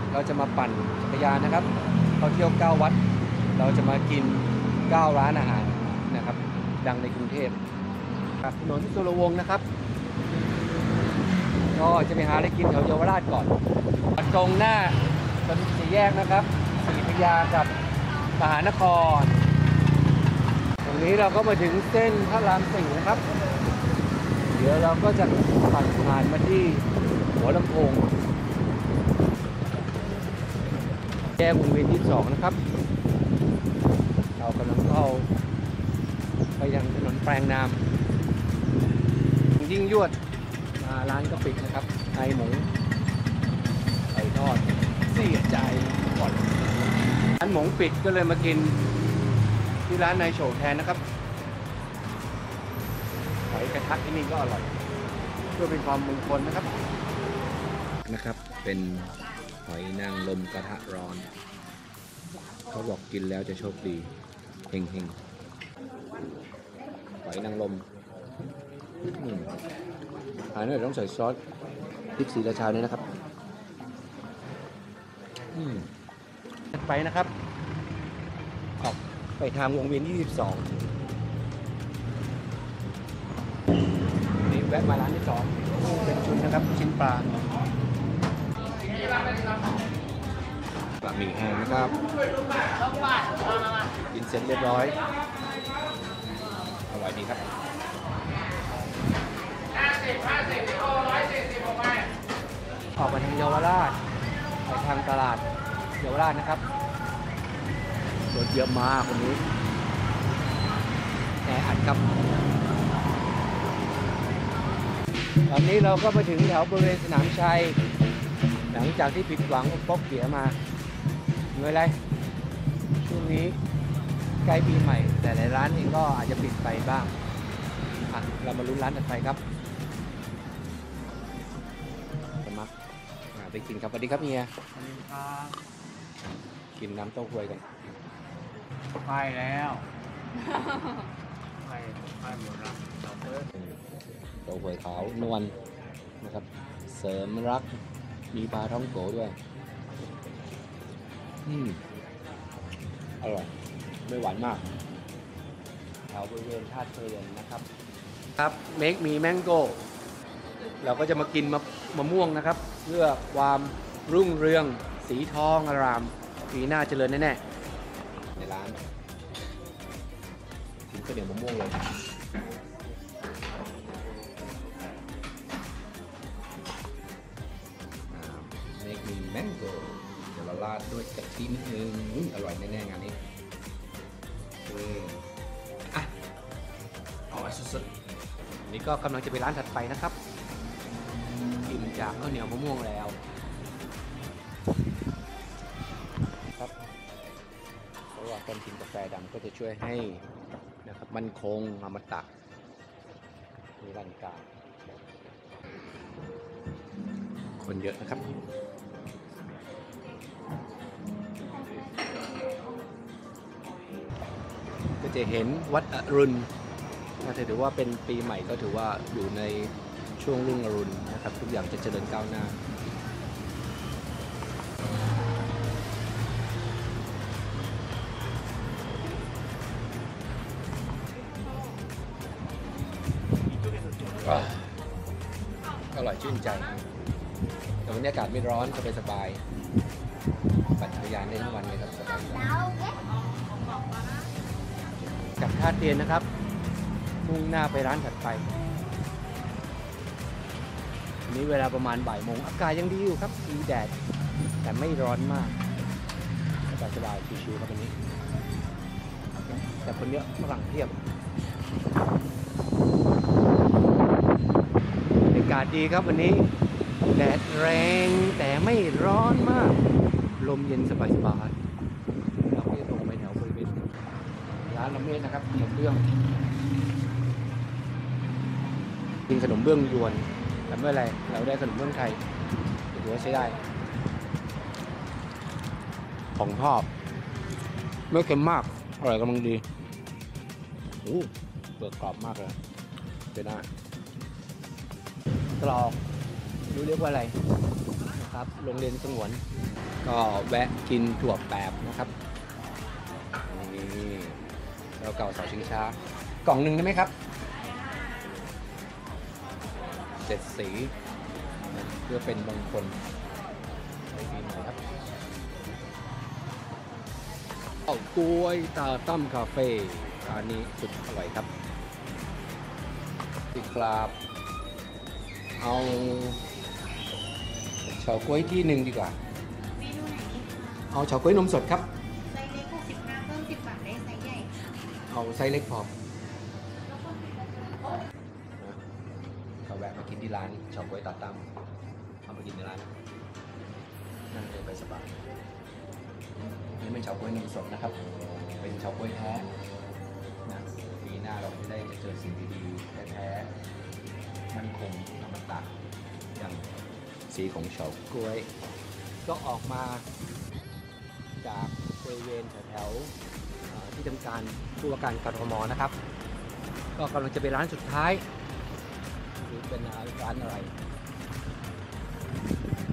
เราจะมาปั่นจักรยานนะครับเราเที่ยว9วัดเราจะมากิน9ร้านอาหารนะครับดังในกรุงเทพถนนสุรวงศ์นะครับก็จะไปหาอะไรกินแถวเยาวราชก่อนตรงหน้าตรงสี่แยกนะครับศรีพระยากับมหานครตรงนี้เราก็มาถึงเส้นพระรามสี่นะครับเดี๋ยวเราก็จะปั่นผ่านมาที่หัวลำโพงแยกวงเวียน22นะครับเรากำลังเข้าไปยังถนนแปลงนามยิ่งยวดมาร้านก็ปิดนะครับไอหมูไก่ทอดเสียใจก่อนร้านหมูปิดก็เลยมากินที่ร้านนายโฉแทนนะครับหอยกระทะที่นี่ก็อร่อยเพื่อเป็นความมงคลนะครับเป็นหอยนางรมกระทะร้อนเขาบอกกินแล้วจะโชคดีเฮงๆหอยนางรมอันนี้ต้องใส่ซอสพริกศรีราชาเนี่ยนะครับไปนะครับออกไปทางวงเวียน22นี่แวะมาร้านที่2เป็นชุดนะครับชิ้นปลาบะหมี่แห้งนะครับกินเสร็จเรียบร้อยอร่อยดีครับออกมาทางเยาวราชไปทางตลาดเยาวราชนะครับรถเยอะมากวันนี้แออัดครับตอนนี้เราก็มาถึงแถวบริเวณสนามชัยหลังจากที่ผิดหวังกับป๊อกเกียมาไม่เป็นไรช่วงนี้ใกล้ปีใหม่แต่หลายร้านเองก็อาจจะปิดไปบ้างเรามาลุ้นร้านถัดไปครับสมัครไปกินครับสวัสดีครับเฮียกินน้ำเต้าหวยกันไปแล้วไปหมดแล้วเต้าหวยขาวนวลนะครับเสริมรักมีปลาท่องโกด้วยอร่อยไม่หวานมากแถวบริเวณท่าเรือนะครับเมกมีแมงโก้เราก็จะมากินมะม่วงนะครับเพื่อความรุ่งเรืองสีทองอารามปีหน้าเจริญแน่ๆในร้านกินข้าวเหนียวมะม่วงเลยเมกมีแมงโก้เดี๋ยวเราราดด้วยกะทินิดนึงอร่อยแน่ๆงานนี้อร่อยสุดๆนี่ก็กำลังจะไปร้านถัดไปนะครับกินจากข้าวเหนียวมะม่วงแล้วครับเพราะว่าการกินกาแฟดำก็จะช่วยให้นะครับมั่นคงอมตะนิรันดร์การคนเยอะนะครับก็จะเห็นวัดอรุณถือว่าเป็นปีใหม่ก็ถือว่าอยู่ในช่วงรุ่งอรุณนะครับทุกอย่างจะเจริญก้าวหน้าอร่อยชื่นใจแต่วันนี้อากาศไม่ร้อนสบายๆปั่นจักรยานได้ทั้งวันเลยครับสบายจากท่าเตียนนะครับมุ่งหน้าไปร้านถัดไปวันนี้เวลาประมาณบ่ายโมงอากาศยังดีอยู่ครับมีแดดแต่ไม่ร้อนมากสบายๆชิวๆครับวันนี้แต่คนเยอะฝรั่งเพียบ อากาศดีครับวันนี้แดดแรงแต่ไม่ร้อนมากลมเย็นสบายๆเราก็จะตรงไปแถวบริเวณร้านละเมดนะครับขนมเบื้องกินขนมเบื้องยวนแต่ไม่เป็นไรเราได้ขนมเบื้องไทยถือว่าใช้ได้ของทอดไม่เค็มมากอร่อยกำลังดีเปลือกกรอบมากเลยเป็นหน้ากรอบรู้เรียกว่าอะไรครับโรงเรียนสงวน ก็แวะกินถั่วแปบนะครับนี่แล้วเก่าเสาชิงช้ากล่องหนึ่งได้ไหมครับ7 สีเพื่อเป็นมงคลใส่ปีหน่อยครับข้าวกล้วยตาตั้มคาเฟ่ร้านนี้สุดอร่อยครับพี่ครับเอาเฉาก๊วยที่หนึ่งดีกว่าเมนูไหนเอาเฉาก๊วยนมสดครับไซส์เล็ก65เพิ่ม10 บาทได้ไซส์ใหญ่ค่ะเอาไซส์เล็กพอเขาแวะมากินที่ร้านเฉาก๊วยตาตั้มเอามากินในร้านนั่งเลยไปสบายนี่เป็นเฉาก๊วยนมสดนะครับ เป็นเฉาก๊วยแท้นะปีหน้าเราจะได้เจอสิ่งดีๆแท้ๆมั่นคงอมตะอย่างสีของเฉาก๊วย ก็ออกมาจากบริเวณแถวๆที่ทำการผู้ว่าการกทมนะครับ ก็กำลังจะไปร้านสุดท้ายหรือเป็นร้านอะไร